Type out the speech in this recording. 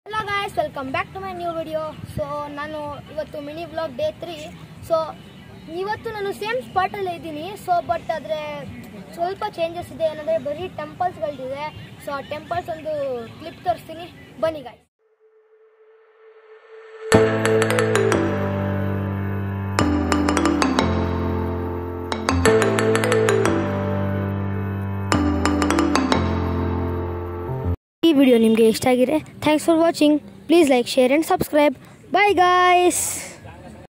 Hello guys, welcome back to my new video. So ನಾನು ಇವತ್ತು mini vlog day 3. So ಇವತ್ತು ನಾನು same spot ಅಲ್ಲಿ ಇದ್ದೀನಿ. ಸೊ ಬಟ್ ಆದರೆ ಸ್ವಲ್ಪ ಚೇಂಜಸ್ ಇದೆ. ಏನಂದ್ರೆ ಬರೀ ಟೆಂಪಲ್ಸ್ಗಳಿದೆ. ಸೊ ಆ ಟೆಂಪಲ್ಸ್ ಒಂದು ಕ್ಲಿಪ್ ತೋರಿಸ್ತೀನಿ, ಬನ್ನಿ ಗಾಯ್ಸ್. ಈ ವಿಡಿಯೋ ನಿಮಗೆ ಇಷ್ಟ ಆಗಿದೆ, thanks for watching. Please like, share and subscribe. Bye guys.